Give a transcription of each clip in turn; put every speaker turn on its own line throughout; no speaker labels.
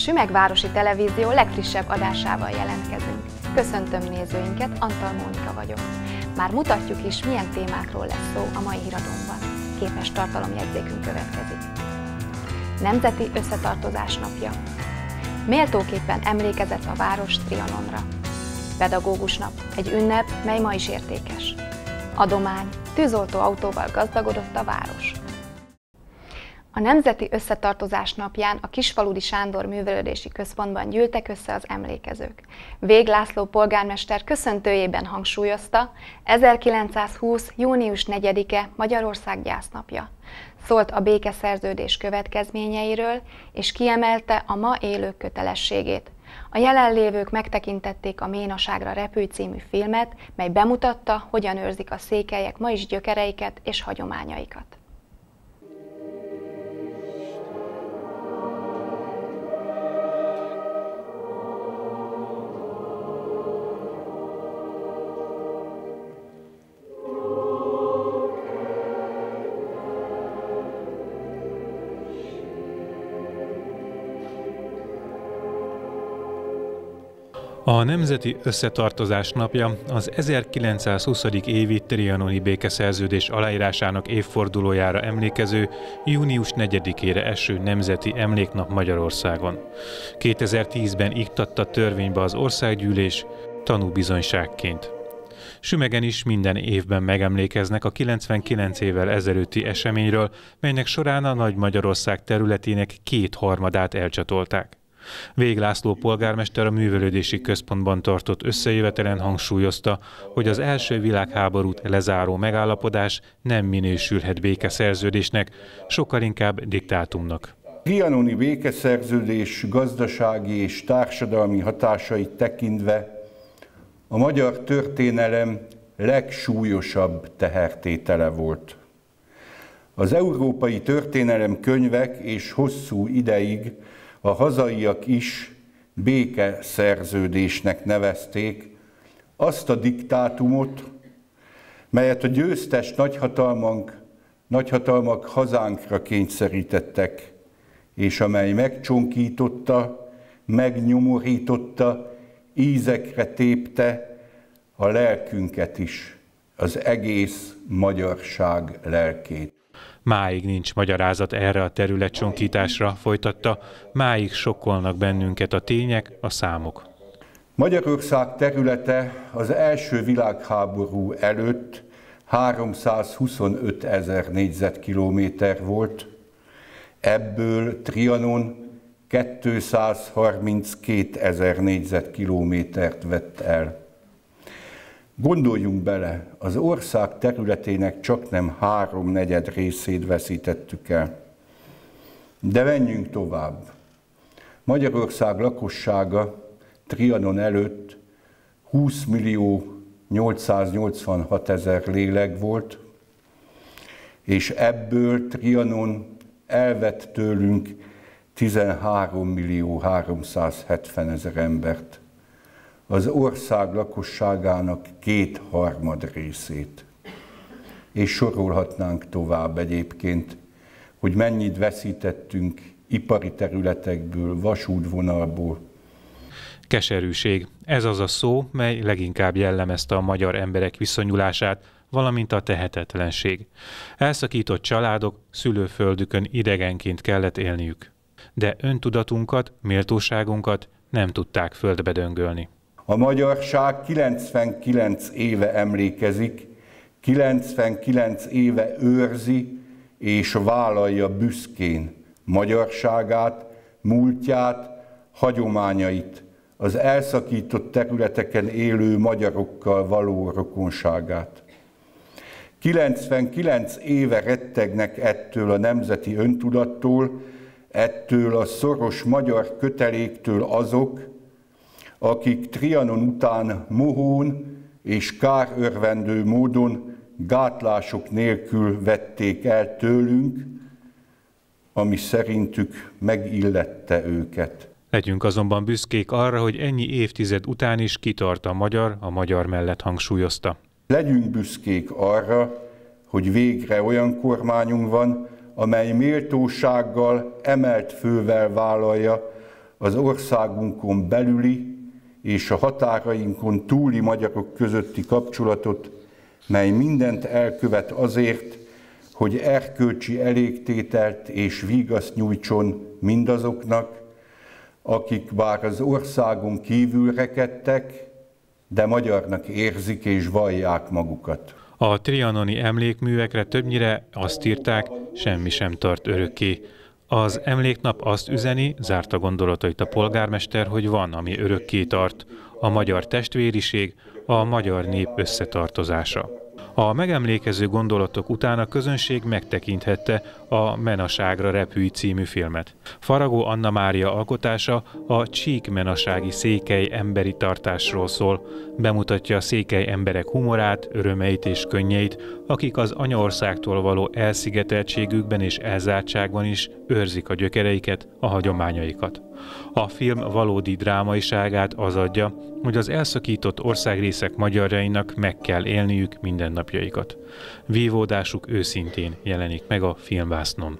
Sümegvárosi Televízió legfrissebb adásával jelentkezünk. Köszöntöm nézőinket, Antal Mónika vagyok. Már mutatjuk is, milyen témákról lesz szó a mai híradónkban. Képes tartalomjegyzékünk következik. Nemzeti Összetartozás Napja. Méltóképpen emlékezett a város Trianonra. Pedagógus nap, egy ünnep, mely ma is értékes. Adomány, tűzoltó autóval gazdagodott a város. A Nemzeti Összetartozás napján a Kisfaludy Sándor Művelődési Központban gyűltek össze az emlékezők. Végh László polgármester köszöntőjében hangsúlyozta, 1920. június 4-e Magyarország gyásznapja. Szólt a békeszerződés következményeiről, és kiemelte a ma élők kötelességét. A jelenlévők megtekintették a Ménaságra repülj című filmet, mely bemutatta, hogyan őrzik a székelyek ma is gyökereiket és hagyományaikat.
A Nemzeti Összetartozás napja az 1920. évi trianoni békeszerződés aláírásának évfordulójára emlékező június 4-ére eső nemzeti emléknap Magyarországon. 2010-ben iktatta törvénybe az országgyűlés tanúbizonyságként. Sümegen is minden évben megemlékeznek a 99 évvel ezelőtti eseményről, melynek során a Nagy Magyarország területének 2/3-át elcsatolták. Végh László polgármester a Művelődési Központban tartott összejövetelen hangsúlyozta, hogy az első világháborút lezáró megállapodás nem minősülhet békeszerződésnek, sokkal inkább diktátumnak.
A trianoni békeszerződés gazdasági és társadalmi hatásait tekintve a magyar történelem legsúlyosabb tehertétele volt. Az európai történelem könyvek és hosszú ideig a hazaiak is békeszerződésnek nevezték azt a diktátumot, melyet a győztes nagyhatalmak hazánkra kényszerítettek, és amely megcsonkította, megnyomorította, ízekre tépte a lelkünket is, az egész magyarság lelkét.
Máig nincs magyarázat erre a területcsonkításra, folytatta, máig sokkolnak bennünket a tények, a számok.
Magyarország területe az első világháború előtt 325 000 négyzetkilométer volt, ebből Trianon 232 000 négyzetkilométert vett el. Gondoljunk bele, az ország területének csaknem 3/4 részét veszítettük el. De menjünk tovább. Magyarország lakossága Trianon előtt 20.886.000 lélek volt, és ebből Trianon elvett tőlünk 13.370.000 embert. Az ország lakosságának 2/3 részét. És sorolhatnánk tovább egyébként, hogy mennyit veszítettünk ipari területekből, vasútvonalból.
Keserűség. Ez az a szó, mely leginkább jellemezte a magyar emberek viszonyulását, valamint a tehetetlenség. Elszakított családok szülőföldükön idegenként kellett élniük. De öntudatunkat, méltóságunkat nem tudták földbe döngölni.
A magyarság 99 éve emlékezik, 99 éve őrzi és vállalja büszkén magyarságát, múltját, hagyományait, az elszakított területeken élő magyarokkal való rokonságát. 99 éve rettegnek ettől a nemzeti öntudattól, ettől a szoros magyar köteléktől azok, akik Trianon után mohón és kárörvendő módon gátlások nélkül vették el tőlünk, ami szerintük megillette őket.
Legyünk azonban büszkék arra, hogy ennyi évtized után is kitart a magyar mellett, hangsúlyozta.
Legyünk büszkék arra, hogy végre olyan kormányunk van, amely méltósággal, emelt fővel vállalja az országunkon belüli és a határainkon túli magyarok közötti kapcsolatot, mely mindent elkövet azért, hogy erkölcsi elégtételt és vígaszt nyújtson mindazoknak, akik bár az országon kívül rekedtek, de magyarnak érzik és vallják magukat.
A trianoni emlékművekre többnyire azt írták, semmi sem tart örökké. Az emléknap azt üzeni, zárta gondolatait a polgármester, hogy van, ami örökké tart, a magyar testvériség, a magyar nép összetartozása. A megemlékező gondolatok után a közönség megtekinthette a Menaságra repülj című filmet. Faragó Anna Mária alkotása a csík-menasági székely emberi tartásról szól, bemutatja a székely emberek humorát, örömeit és könnyeit, akik az anyaországtól való elszigeteltségükben és elzártságban is őrzik a gyökereiket, a hagyományaikat. A film valódi drámaiságát az adja, hogy az elszakított országrészek magyarjainak meg kell élniük mindennapjaikat. Vívódásuk őszintén jelenik meg a filmvásznon.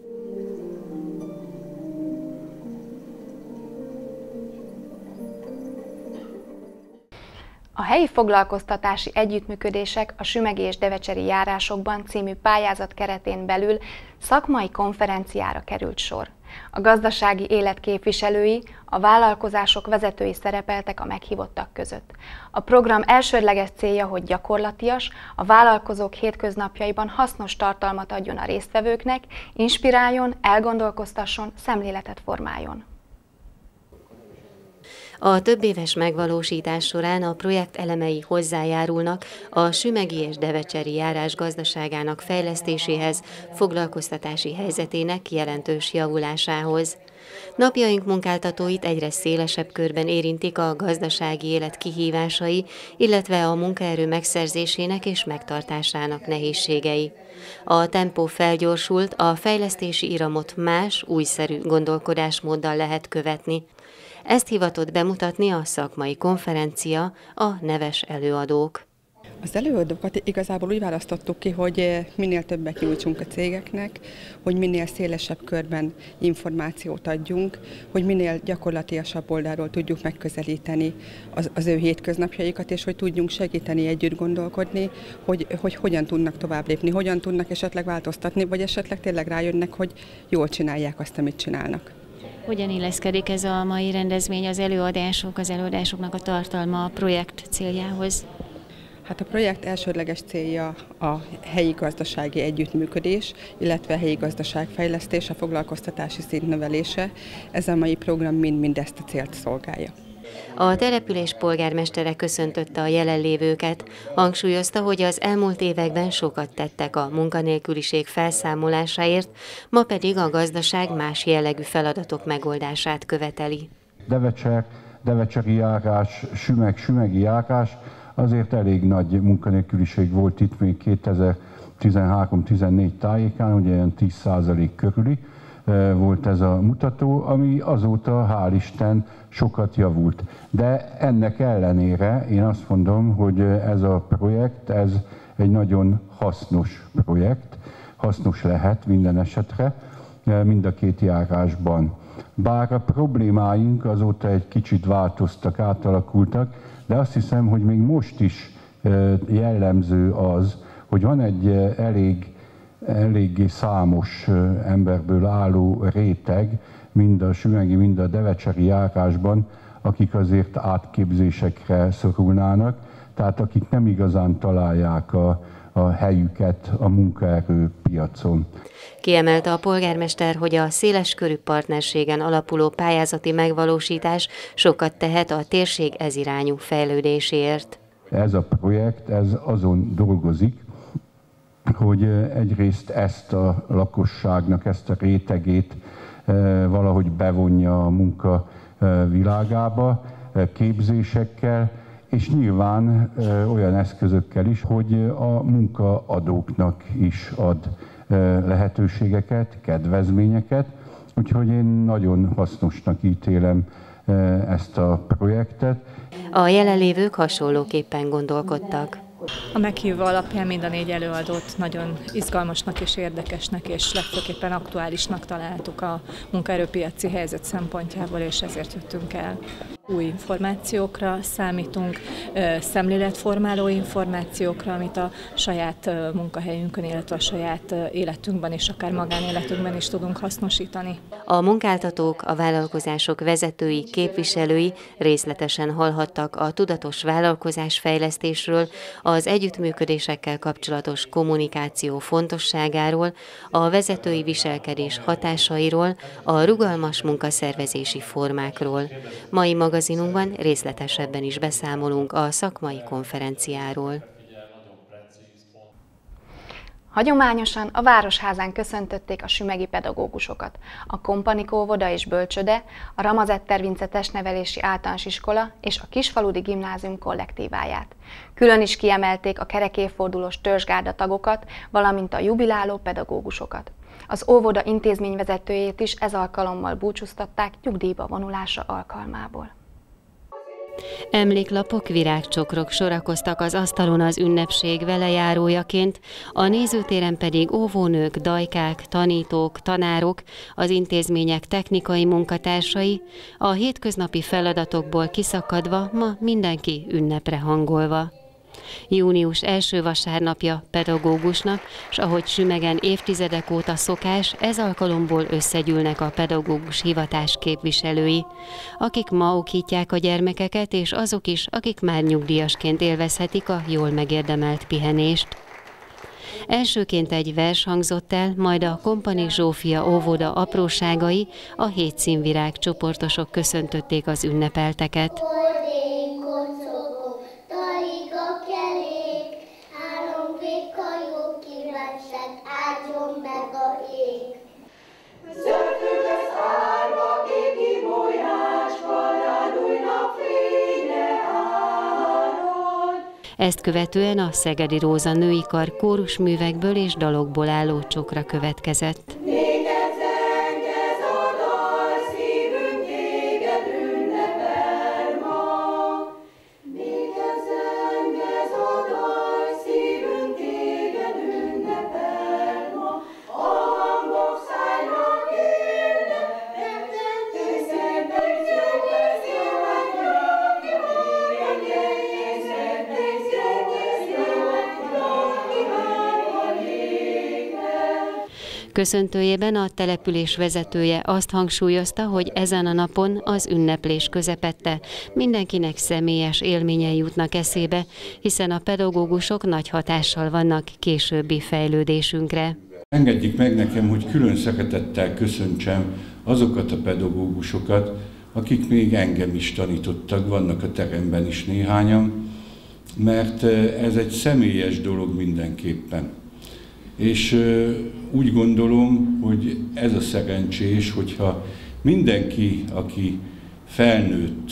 A helyi foglalkoztatási együttműködések a sümegi és devecseri járásokban című pályázat keretén belül szakmai konferenciára került sor. A gazdasági élet képviselői, a vállalkozások vezetői szerepeltek a meghívottak között. A program elsődleges célja, hogy gyakorlatias, a vállalkozók hétköznapjaiban hasznos tartalmat adjon a résztvevőknek, inspiráljon, elgondolkoztasson, szemléletet formáljon.
A többéves megvalósítás során a projekt elemei hozzájárulnak a sümegi és devecseri járás gazdaságának fejlesztéséhez, foglalkoztatási helyzetének jelentős javulásához. Napjaink munkáltatóit egyre szélesebb körben érintik a gazdasági élet kihívásai, illetve a munkaerő megszerzésének és megtartásának nehézségei. A tempó felgyorsult, a fejlesztési iramot más, újszerű gondolkodásmóddal lehet követni. Ezt hivatott bemutatni a szakmai konferencia, a neves előadók.
Az előadókat igazából úgy választottuk ki, hogy minél többet nyújtsunk a cégeknek, hogy minél szélesebb körben információt adjunk, hogy minél gyakorlatiasabb oldalról tudjuk megközelíteni az ő hétköznapjaikat, és hogy tudjunk segíteni, együtt gondolkodni, hogy hogyan tudnak tovább lépni, hogyan tudnak esetleg változtatni, vagy esetleg tényleg rájönnek, hogy jól csinálják azt, amit csinálnak.
Hogyan illeszkedik ez a mai rendezvény, az előadásoknak a tartalma a projekt céljához?
Hát a projekt elsődleges célja a helyi gazdasági együttműködés, illetve a helyi gazdaságfejlesztés, a foglalkoztatási szint növelése. Ez a mai program mind ezt a célt szolgálja.
A település polgármestere köszöntötte a jelenlévőket, hangsúlyozta, hogy az elmúlt években sokat tettek a munkanélküliség felszámolásáért, ma pedig a gazdaság más jellegű feladatok megoldását követeli.
Devecseri járás, sümegi járás, azért elég nagy munkanélküliség volt itt még 2013-14 tájékán, ugye ilyen 10% körüli volt ez a mutató, ami azóta, hál' Isten, sokat javult. De ennek ellenére én azt mondom, hogy ez a projekt, ez egy nagyon hasznos projekt, hasznos lehet minden esetre, mind a két járásban. Bár a problémáink azóta egy kicsit változtak, átalakultak, de azt hiszem, hogy még most is jellemző az, hogy van egy eléggé számos emberből álló réteg, mind a sümegi, mind a devecseri járásban, akik azért átképzésekre szorulnának, tehát akik nem igazán találják a helyüket a munkaerőpiacon.
Kiemelte a polgármester, hogy a széleskörű partnerségen alapuló pályázati megvalósítás sokat tehet a térség ezirányú fejlődéséért.
Ez a projekt azon dolgozik, hogy egyrészt ezt a lakosságnak, ezt a rétegét valahogy bevonja a munka világába, képzésekkel, és nyilván olyan eszközökkel is, hogy a munkaadóknak is ad lehetőségeket, kedvezményeket, úgyhogy én nagyon hasznosnak ítélem ezt a projektet.
A jelenlévők hasonlóképpen gondolkodtak.
A meghívó alapján mind a 4 előadót nagyon izgalmasnak és érdekesnek és legfőképpen aktuálisnak találtuk a munkaerőpiaci helyzet szempontjából, és ezért jöttünk el. Új információkra számítunk, szemléletformáló információkra, amit a saját munkahelyünkön, illetve a saját életünkben és akár magánéletünkben is tudunk hasznosítani.
A munkáltatók, a vállalkozások vezetői, képviselői részletesen hallhattak a tudatos vállalkozásfejlesztésről, az együttműködésekkel kapcsolatos kommunikáció fontosságáról, a vezetői viselkedés hatásairól, a rugalmas munkaszervezési formákról. Mai magazinunkban részletesebben is beszámolunk a szakmai konferenciáról.
Hagyományosan a Városházán köszöntötték a sümegi pedagógusokat, a Kompanikó óvoda és bölcsöde, a Ramazetter Vince testnevelési általános iskola és a Kisfaludi Gimnázium kollektíváját. Külön is kiemelték a kerekévfordulós törzsgárda tagokat, valamint a jubiláló pedagógusokat. Az óvoda intézményvezetőjét is ez alkalommal búcsúztatták nyugdíjba vonulása alkalmából.
Emléklapok, virágcsokrok sorakoztak az asztalon az ünnepség velejárójaként, a nézőtéren pedig óvónők, dajkák, tanítók, tanárok, az intézmények technikai munkatársai, a hétköznapi feladatokból kiszakadva ma mindenki ünnepre hangolva. Június első vasárnapja pedagógusnak, s ahogy Sümegen évtizedek óta szokás, ez alkalomból összegyűlnek a pedagógus hivatás képviselői, akik ma okítják a gyermekeket, és azok is, akik már nyugdíjasként élvezhetik a jól megérdemelt pihenést. Elsőként egy vers hangzott el, majd a Kompani Zsófia óvoda apróságai, a 7 színvirág csoportosok köszöntötték az ünnepelteket. Ezt követően a Szegedi Róza női kar kórusművekből és dalokból álló csokra következett. Köszöntőjében a település vezetője azt hangsúlyozta, hogy ezen a napon az ünneplés közepette mindenkinek személyes élményei jutnak eszébe, hiszen a pedagógusok nagy hatással vannak későbbi fejlődésünkre.
Engedjék meg nekem, hogy külön szeretettel köszöntsem azokat a pedagógusokat, akik még engem is tanítottak, vannak a teremben is néhányan, mert ez egy személyes dolog mindenképpen. És úgy gondolom, hogy ez a szerencsés, hogyha mindenki, aki felnőtt,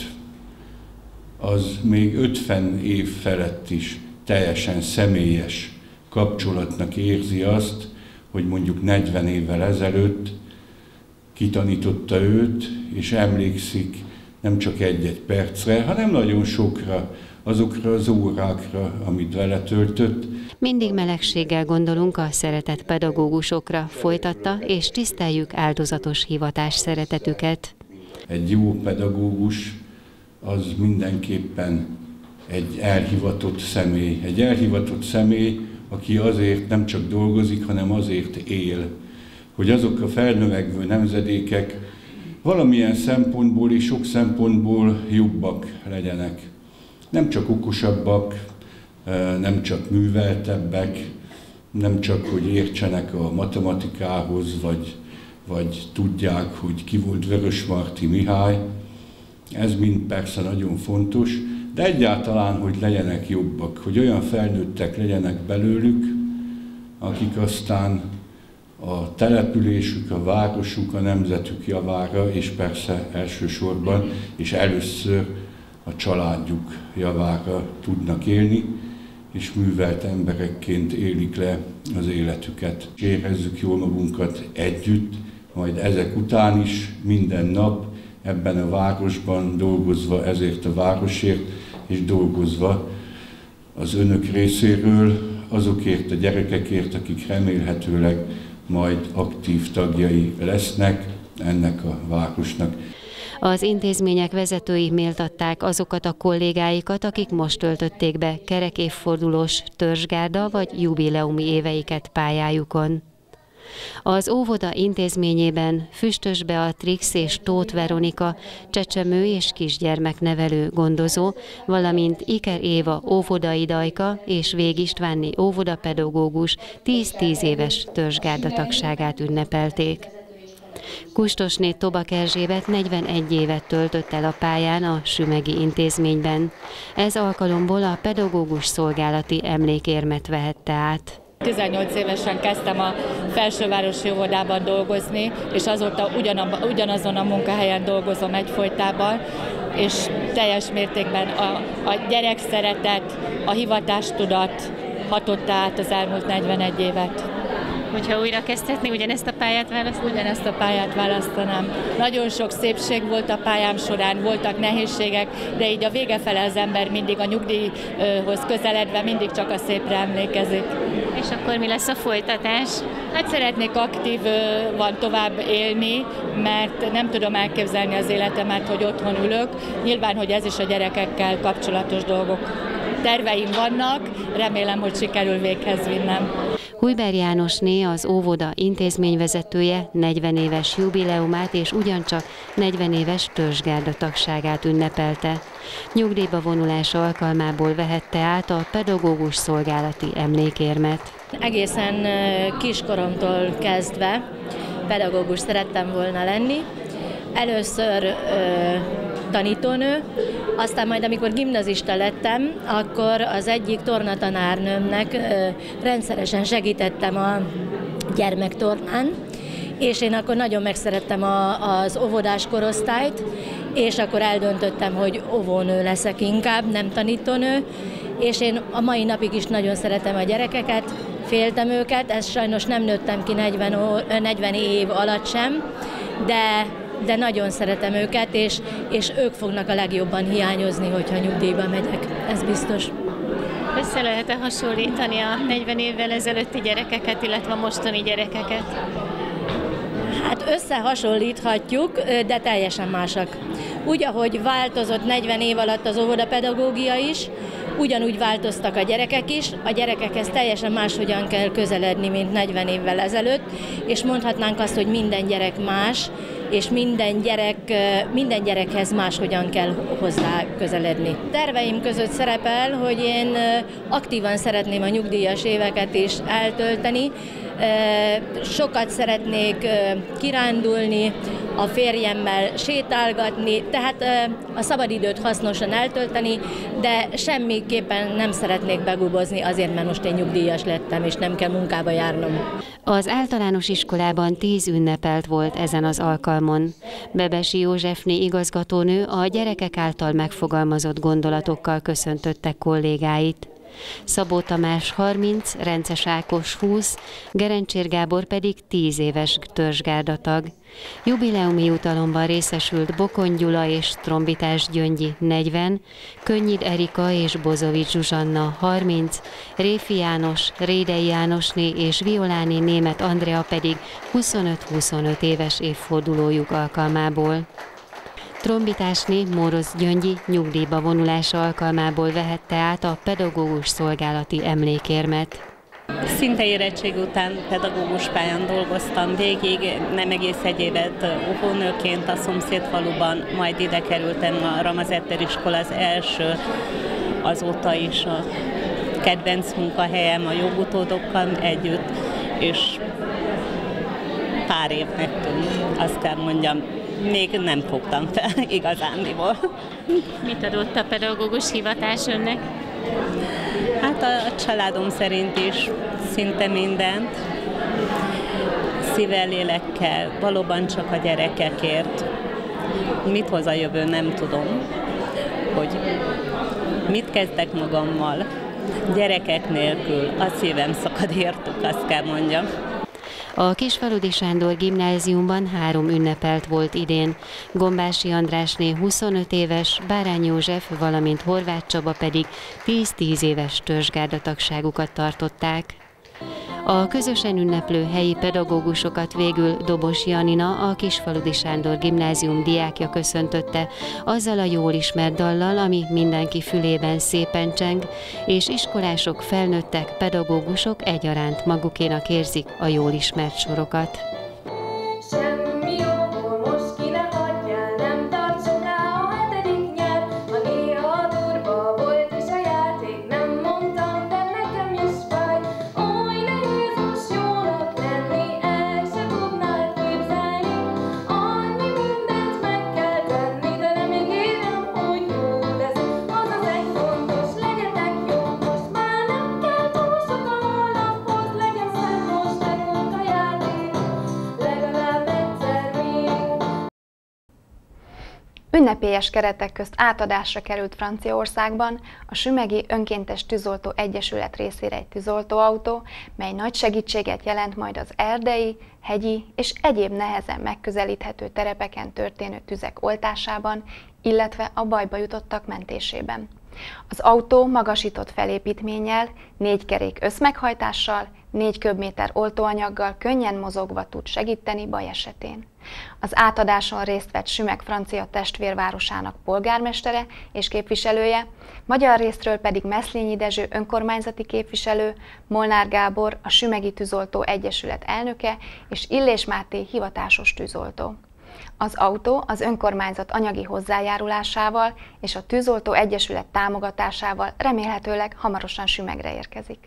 az még 50 év felett is teljesen személyes kapcsolatnak érzi azt, hogy mondjuk 40 évvel ezelőtt kitanította őt, és emlékszik nem csak egy-egy percre, hanem nagyon sokra, azokra az órákra, amit vele töltött.
Mindig melegséggel gondolunk a szeretett pedagógusokra, folytatta, és tiszteljük áldozatos hivatás szeretetüket.
Egy jó pedagógus az mindenképpen egy elhivatott személy, aki azért nem csak dolgozik, hanem azért él, hogy azok a felnövekvő nemzedékek valamilyen szempontból és sok szempontból jobbak legyenek. Nem csak okosabbak, nem csak műveltebbek, nem csak, hogy értsenek a matematikához, vagy tudják, hogy ki volt Vörösmarty Mihály. Ez mind persze nagyon fontos, de egyáltalán, hogy legyenek jobbak, hogy olyan felnőttek legyenek belőlük, akik aztán a településük, a városuk, a nemzetük javára, és persze elsősorban, és először a családjuk javára tudnak élni, és művelt emberekként élik le az életüket. Érezzük jól magunkat együtt, majd ezek után is minden nap ebben a városban dolgozva ezért a városért, és dolgozva az önök részéről azokért a gyerekekért, akik remélhetőleg majd aktív tagjai lesznek ennek a városnak.
Az intézmények vezetői méltatták azokat a kollégáikat, akik most töltötték be kerek évfordulós törzsgárda vagy jubileumi éveiket pályájukon. Az óvoda intézményében Füstös Beatrix és Tóth Veronika, csecsemő és kisgyermeknevelő gondozó, valamint Iker Éva óvodai dajka és Vég Istvánné óvodapedagógus 10-10 éves törzsgárda tagságát ünnepelték. Kustosné Tobak Erzsébet 41 évet töltött el a pályán a sümegi intézményben. Ez alkalomból a pedagógus szolgálati emlékérmet vehette át.
18 évesen kezdtem a Felsővárosi óvodában dolgozni, és azóta ugyanazon a munkahelyen dolgozom egyfolytában, és teljes mértékben a gyerekszeretet, a hivatástudat hatotta át az elmúlt 41 évet.
Hogyha újra kezdhetné, ugyanezt a pályát választanám?
Ugyanezt a pályát választanám. Nagyon sok szépség volt a pályám során, voltak nehézségek, de így a vége fele az ember mindig a nyugdíjhoz közeledve mindig csak a szépre emlékezik.
És akkor mi lesz a folytatás?
Hát szeretnék aktívan tovább élni, mert nem tudom elképzelni az életemet, hogy otthon ülök. Nyilván, hogy ez is a gyerekekkel kapcsolatos dolgok. Terveim vannak, remélem, hogy sikerül véghez vinnem.
Hujber Jánosné, az óvoda intézményvezetője 40 éves jubileumát és ugyancsak 40 éves törzsgárda tagságát ünnepelte. Nyugdíjba vonulása alkalmából vehette át a pedagógus szolgálati emlékérmet.
Egészen kiskoromtól kezdve pedagógus szerettem volna lenni. Először tanítónő, aztán majd amikor gimnazista lettem, akkor az egyik tornatanárnőmnek rendszeresen segítettem a gyermektornán, és én akkor nagyon megszerettem az óvodás korosztályt, és akkor eldöntöttem, hogy óvónő leszek inkább, nem tanítónő, és én a mai napig is nagyon szeretem a gyerekeket, féltem őket, ezt sajnos nem nőttem ki 40 év alatt sem, de nagyon szeretem őket, és ők fognak a legjobban hiányozni, hogyha nyugdíjba megyek, ez biztos.
Össze lehet-e hasonlítani a 40 évvel ezelőtti gyerekeket, illetve a mostani gyerekeket?
Hát összehasonlíthatjuk, de teljesen másak. Úgy, ahogy változott 40 év alatt az óvodapedagógia is, ugyanúgy változtak a gyerekek is, a gyerekekhez teljesen máshogyan kell közeledni, mint 40 évvel ezelőtt, és mondhatnánk azt, hogy minden gyerek más, és minden gyerekhez máshogyan kell hozzá közeledni. Terveim között szerepel, hogy én aktívan szeretném a nyugdíjas éveket is eltölteni, sokat szeretnék kirándulni, a férjemmel sétálgatni, tehát a szabadidőt hasznosan eltölteni, de semmiképpen nem szeretnék begubozni azért, mert most én nyugdíjas lettem, és nem kell munkába járnom.
Az általános iskolában 10 ünnepelt volt ezen az alkalmon. Bebesi Józsefné igazgatónő a gyerekek által megfogalmazott gondolatokkal köszöntötte kollégáit. Szabó Tamás 30, Rences Ákos 20, Gerencsér Gábor pedig 10 éves törzsgárdatag. Jubileumi jutalomban részesült Bokony Gyula és Trombitás Gyöngyi 40, Könnyid Erika és Bozovics Zsuzsanna 30, Réfi János, Rédei Jánosné és Violáné Német Andrea pedig 25-25 éves évfordulójuk alkalmából. Trombitásné Móroz Gyöngyi nyugdíjba vonulása alkalmából vehette át a pedagógus szolgálati emlékérmet.
Szinte érettség után pedagógus pályán dolgoztam végig, nem egész egy évet óvónőként a szomszédfaluban, majd ide kerültem a Ramazetter iskola az első, azóta is a kedvenc munkahelyem a jogutódokkal együtt, és pár évnek tűnt, azt kell mondjam. Még nem fogtam fel igazándiból.
Mit adott a pedagógus hivatás önnek?
Hát a családom szerint is szinte mindent. Szívvel, lélekkel, valóban csak a gyerekekért. Mit hoz a jövő, nem tudom. Hogy mit kezdek magammal. Gyerekek nélkül a szívem szakad értük, azt kell mondjam.
A Kisfaludy Sándor Gimnáziumban 3 ünnepelt volt idén. Gombási Andrásné 25 éves, Bárány József, valamint Horváth Csaba pedig 10-10 éves törzsgárdatagságukat tartották. A közösen ünneplő helyi pedagógusokat végül Dobos Janina, a Kisfaludy Sándor Gimnázium diákja köszöntötte, azzal a jól ismert dallal, ami mindenki fülében szépen cseng, és iskolások, felnőttek, pedagógusok egyaránt magukénak érzik a jól ismert sorokat.
Ünnepélyes keretek közt átadásra került Franciaországban a Sümegi Önkéntes Tűzoltó Egyesület részére egy tűzoltóautó, mely nagy segítséget jelent majd az erdei, hegyi és egyéb nehezen megközelíthető terepeken történő tüzek oltásában, illetve a bajba jutottak mentésében. Az autó magasított felépítménnyel, 4 kerék összmeghajtással, 4 köbméter oltóanyaggal könnyen mozogva tud segíteni baj esetén. Az átadáson részt vett Sümeg francia testvérvárosának polgármestere és képviselője, magyar részről pedig Meszlényi Dezső önkormányzati képviselő, Molnár Gábor, a Sümegi Tűzoltó Egyesület elnöke és Illés Máté hivatásos tűzoltó. Az autó az önkormányzat anyagi hozzájárulásával és a Tűzoltó Egyesület támogatásával remélhetőleg hamarosan Sümegre érkezik.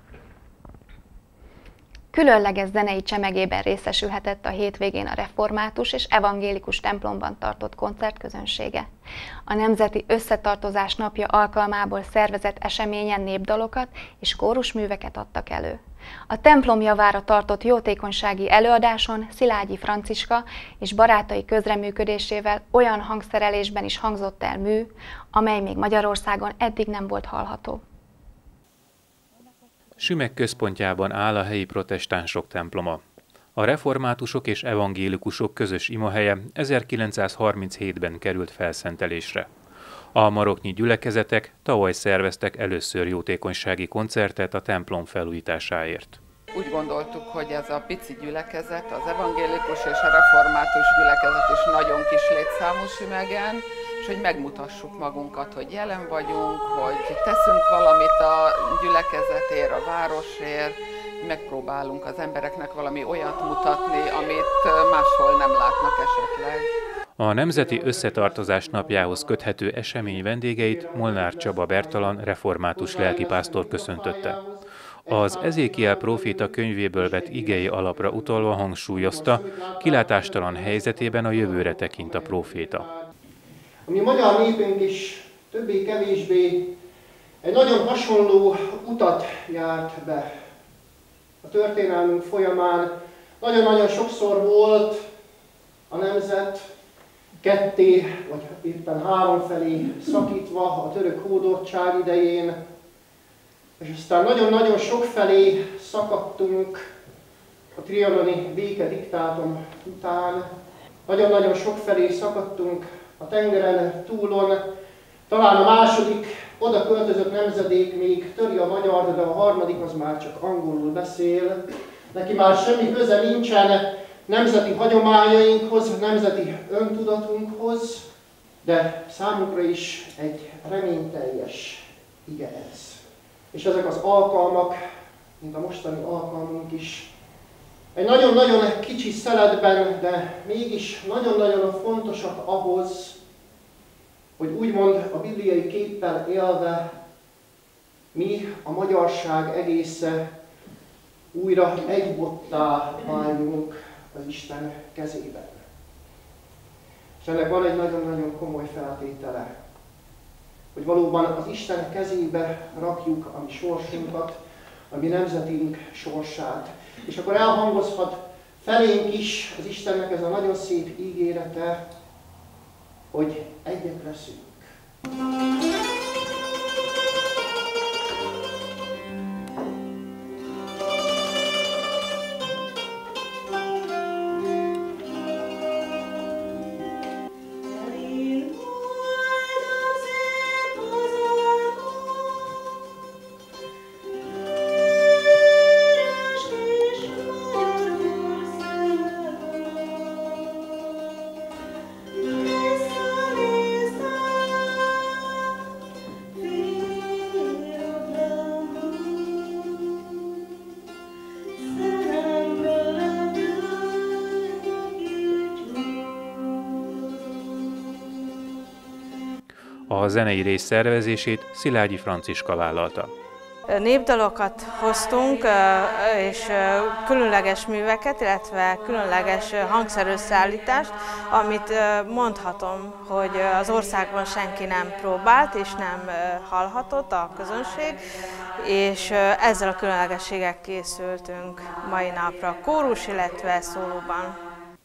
Különleges zenei csemegében részesülhetett a hétvégén a református és evangélikus templomban tartott koncert közönsége. A Nemzeti Összetartozás napja alkalmából szervezett eseményen népdalokat és kórusműveket adtak elő. A templom javára tartott jótékonysági előadáson Szilágyi Franciska és barátai közreműködésével olyan hangszerelésben is hangzott el mű, amely még Magyarországon eddig nem volt hallható.
Sümeg központjában áll a helyi protestánsok temploma. A reformátusok és evangélikusok közös imahelye 1937-ben került felszentelésre. A maroknyi gyülekezetek tavaly szerveztek először jótékonysági koncertet a templom felújításáért.
Úgy gondoltuk, hogy ez a pici gyülekezet, az evangélikus és a református gyülekezet is nagyon kis létszámú Sümegen, és hogy megmutassuk magunkat, hogy jelen vagyunk, hogy teszünk valamit a gyülekezetért, a városért, megpróbálunk az embereknek valami olyat mutatni, amit máshol nem látnak esetleg.
A Nemzeti Összetartozás napjához köthető esemény vendégeit Molnár Csaba Bertalan református lelkipásztor köszöntötte. Az Ezékiel próféta könyvéből vett igei alapra utalva hangsúlyozta, kilátástalan helyzetében a jövőre tekint a próféta.
A mi magyar népünk is többé-kevésbé egy nagyon hasonló utat járt be. A történelmünk folyamán nagyon-nagyon sokszor volt a nemzet ketté, vagy éppen 3 felé szakítva a török hódoltság idején, és aztán nagyon-nagyon sok felé szakadtunk a trianoni békediktátum után, nagyon-nagyon sok felé szakadtunk a tengeren túlon, talán a második oda költözött nemzedék még töri a magyart, de a harmadik az már csak angolul beszél. Neki már semmi köze nincsen nemzeti hagyományainkhoz, nemzeti öntudatunkhoz, de számunkra is egy reményteljes ige ez. És ezek az alkalmak, mint a mostani alkalmunk is, egy nagyon-nagyon kicsi szeletben, de mégis nagyon-nagyon fontosak ahhoz, hogy úgymond a bibliai képpel élve mi, a magyarság egésze újra egybottá váljunk az Isten kezében. És ennek van egy nagyon-nagyon komoly feltétele, hogy valóban az Isten kezébe rakjuk a mi sorsunkat, a mi nemzetünk sorsát. És akkor elhangozhat felénk is az Istennek ez a nagyon szép ígérete, hogy egyek leszünk.
A zenei rész szervezését Szilágyi Franciska vállalta.
Népdalokat hoztunk, és különleges műveket, illetve különleges hangszerösszeállítást, amit mondhatom, hogy az országban senki nem próbált, és nem hallhatott a közönség, és ezzel a különlegességgel készültünk mai napra, kórus, illetve szólóban.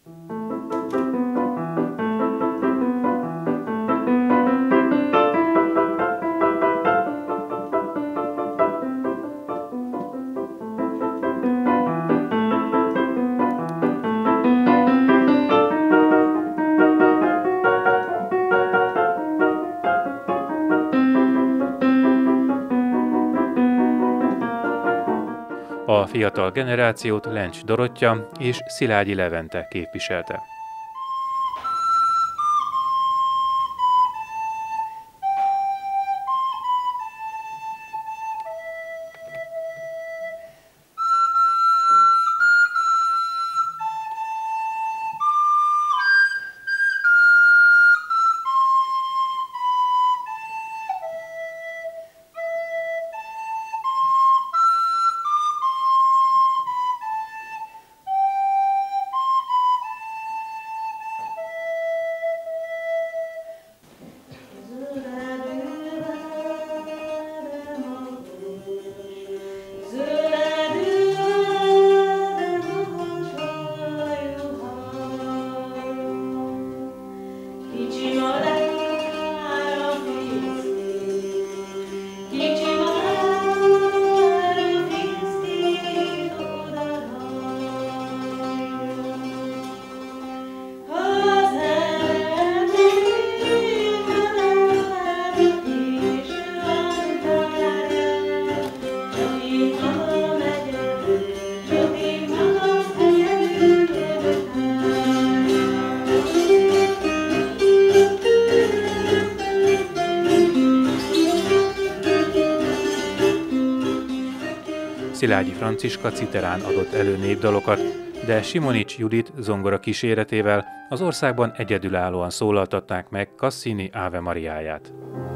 A fiatal generációt Lencs Dorottya és Szilágyi Levente képviselte. Szilágyi Franciska citerán adott elő népdalokat, de Simonics Judit zongora kíséretével az országban egyedülállóan szólaltatták meg Cassini Ave Mariáját.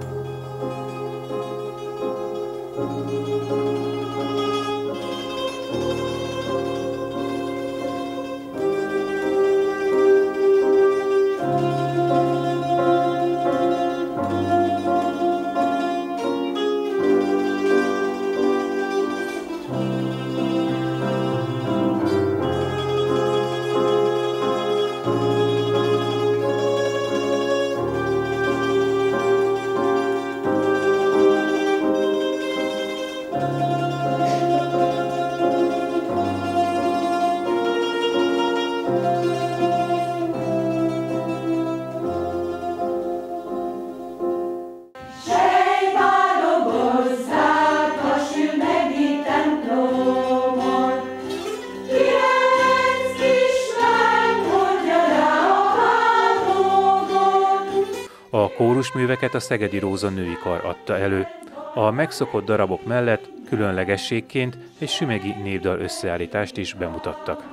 A kórusműveket a Szegedi Róza Női Kar adta elő. A megszokott darabok mellett különlegességként egy sümegi népdal összeállítást is bemutattak.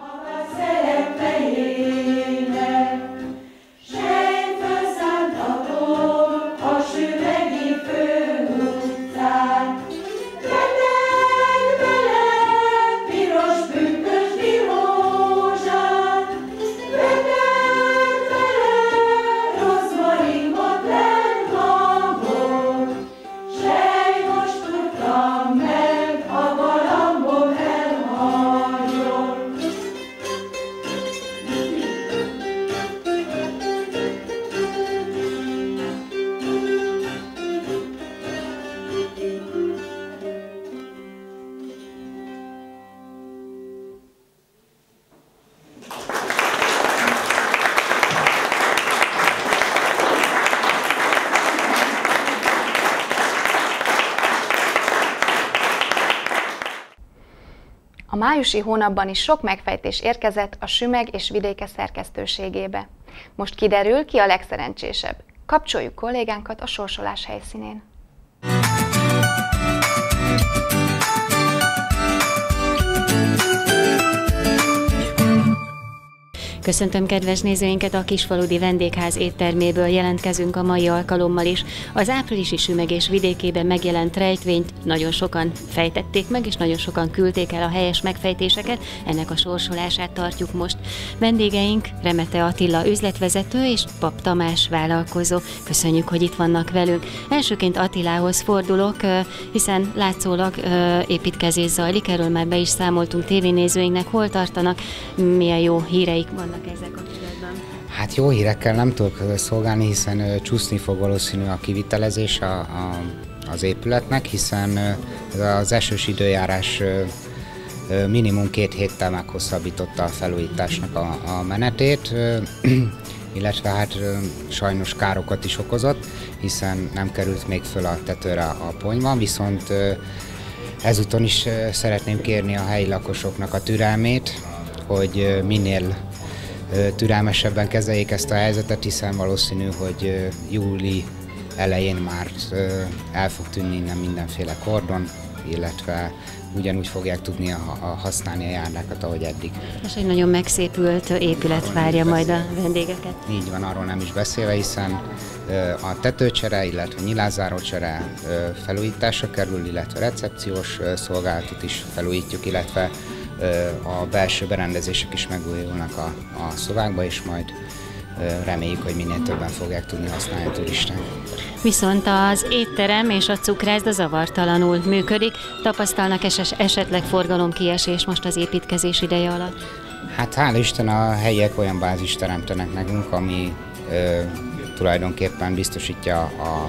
A májusi hónapban is sok megfejtés érkezett a Sümeg és Vidéke szerkesztőségébe. Most kiderül, ki a legszerencsésebb. Kapcsoljuk kollégánkat a sorsolás helyszínén.
Köszöntöm kedves nézőinket, a Kisfaludy Vendégház étterméből jelentkezünk a mai alkalommal is. Az áprilisi sümegés vidékében megjelent rejtvényt nagyon sokan fejtették meg, és nagyon sokan küldték el a helyes megfejtéseket. Ennek a sorsolását tartjuk most. Vendégeink Remete Attila üzletvezető és Pap Tamás vállalkozó. Köszönjük, hogy itt vannak velünk. Elsőként Attilához fordulok, hiszen látszólag építkezés zajlik, erről már be is számoltunk tévénézőinknek. Hol tartanak, milyen jó híreik vannak ezzel kapcsolatban?
Hát jó hírekkel nem tudok szolgálni, hiszen csúszni fog valószínű a kivitelezés az épületnek, hiszen az esős időjárás minimum 2 héttel meghosszabbította a felújításnak a menetét, illetve hát sajnos károkat is okozott, hiszen nem került még föl a tetőre a ponyva, viszont ezúton is szeretném kérni a helyi lakosoknak a türelmét, hogy minél türelmesebben kezeljék ezt a helyzetet, hiszen valószínű, hogy júli elején már el fog tűnni innen mindenféle kordon, illetve ugyanúgy fogják tudni használni a járdákat, ahogy eddig.
És egy nagyon megszépült épület várja majd a vendégeket.
Így van, arról nem is beszélve, hiszen a tetőcsere, illetve nyilázárócsere felújításra kerül, illetve recepciós szolgálatot is felújítjuk, illetve a belső berendezések is megújulnak a szobákba, és majd reméljük, hogy minél többen fogják tudni használni a turisták.
Viszont az étterem és a cukrászda zavartalanul működik. Tapasztalnak esetleg forgalomkiesés most az építkezés ideje alatt?
Hát hál' Isten a helyiek olyan bázist teremtenek nekünk, ami tulajdonképpen biztosítja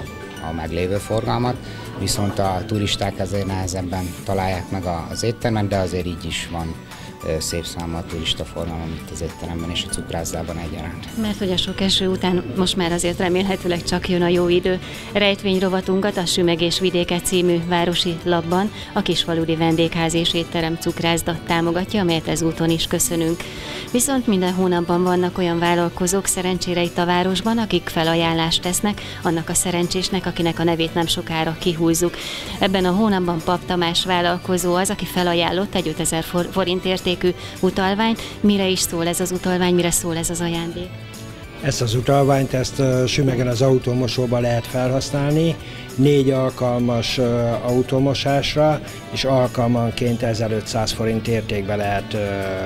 a meglévő forgalmat, viszont a turisták azért nehezebben találják meg az éttermet, de azért így is van szép számú a turista forgalom itt az étteremben és a cukrászdában egyaránt.
Mert hogy a sok eső után most már azért remélhetőleg csak jön a jó idő. Rejtvényrovatunkat a Sümegés vidéke című városi lapban a Kisfaludy Vendégház és étterem cukrászda támogatja, amelyet ezúton is köszönünk. Viszont minden hónapban vannak olyan vállalkozók szerencsére itt a városban, akik felajánlást tesznek annak a szerencsésnek, akinek a nevét nem sokára kihúzzuk. Ebben a hónapban Pap Tamás vállalkozó az, aki felajánlott egy 5000 forint értékű utalványt. Mire is szól ez az utalvány, mire szól ez az ajándék?
Ezt az utalványt, Sümegen az autómosóban lehet felhasználni, 4 alkalmas autómosásra, és alkalmanként 1500 forint értékben lehet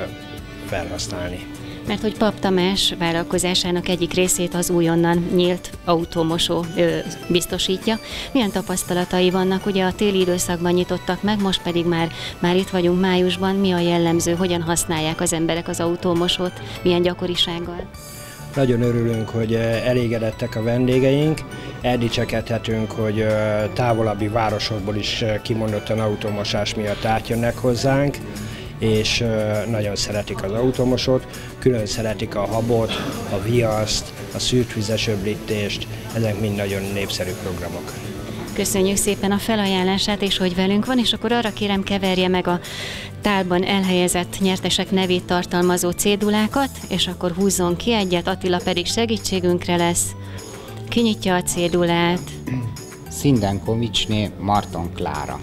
felhasználni.
Mert hogy Pap Tamás vállalkozásának egyik részét az újonnan nyílt autómosó biztosítja. Milyen tapasztalatai vannak? Ugye a téli időszakban nyitottak meg, most pedig már itt vagyunk májusban. Mi a jellemző? Hogyan használják az emberek az autómosót? Milyen gyakorisággal?
Nagyon örülünk, hogy elégedettek a vendégeink. Eldicsekedhetünk, hogy távolabbi városokból is kimondottan autómosás miatt átjönnek hozzánk, és nagyon szeretik az autómosót, külön szeretik a habot, a viaszt, a szűrtvizes öblítést, ezek mind nagyon népszerű programok.
Köszönjük szépen a felajánlását, és hogy velünk van, és akkor arra kérem, keverje meg a tálban elhelyezett nyertesek nevét tartalmazó cédulákat, és akkor húzzon ki egyet, Attila pedig segítségünkre lesz. Kinyitja a cédulát.
Szindenkovicsné Marton Klára.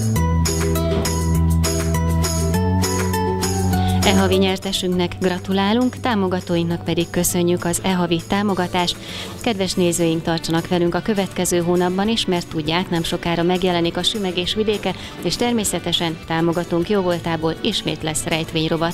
E-havi nyertesünknek gratulálunk, támogatóinknak pedig köszönjük az e-havi támogatást. Kedves nézőink, tartsanak velünk a következő hónapban is, mert tudják, nem sokára megjelenik a Sümegés vidéke, és természetesen támogatónk jóvoltából ismét lesz rejtvényrovat.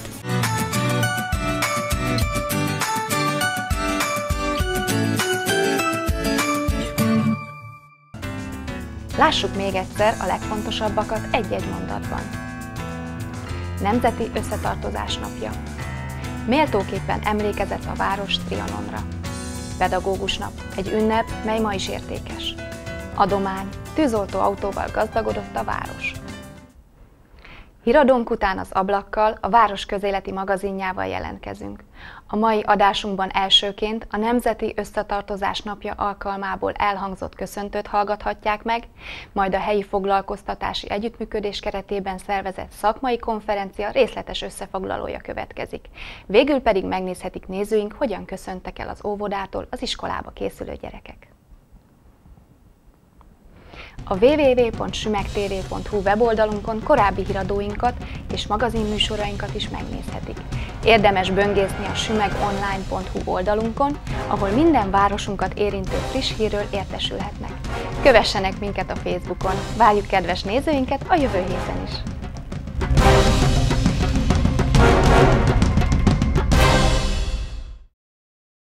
Lássuk még egyszer a legfontosabbakat egy-egy mondatban. Nemzeti Összetartozás napja. Méltóképpen emlékezett a város Trianonra. Pedagógus nap, egy ünnep, mely ma is értékes. Adomány, tűzoltó autóval gazdagodott a város. Híradónk után az ablakkal, a város közéleti magazinjával jelentkezünk. A mai adásunkban elsőként a Nemzeti Összetartozás napja alkalmából elhangzott köszöntőt hallgathatják meg, majd a helyi foglalkoztatási együttműködés keretében szervezett szakmai konferencia részletes összefoglalója következik. Végül pedig megnézhetik nézőink, hogyan köszöntek el az óvodától az iskolába készülő gyerekek. A www.sümegtv.hu weboldalunkon korábbi híradóinkat és magazinműsorainkat is megnézhetik. Érdemes böngészni a sümegonline.hu oldalunkon, ahol minden városunkat érintő friss hírről értesülhetnek. Kövessenek minket a Facebookon, várjuk kedves nézőinket a jövő héten is!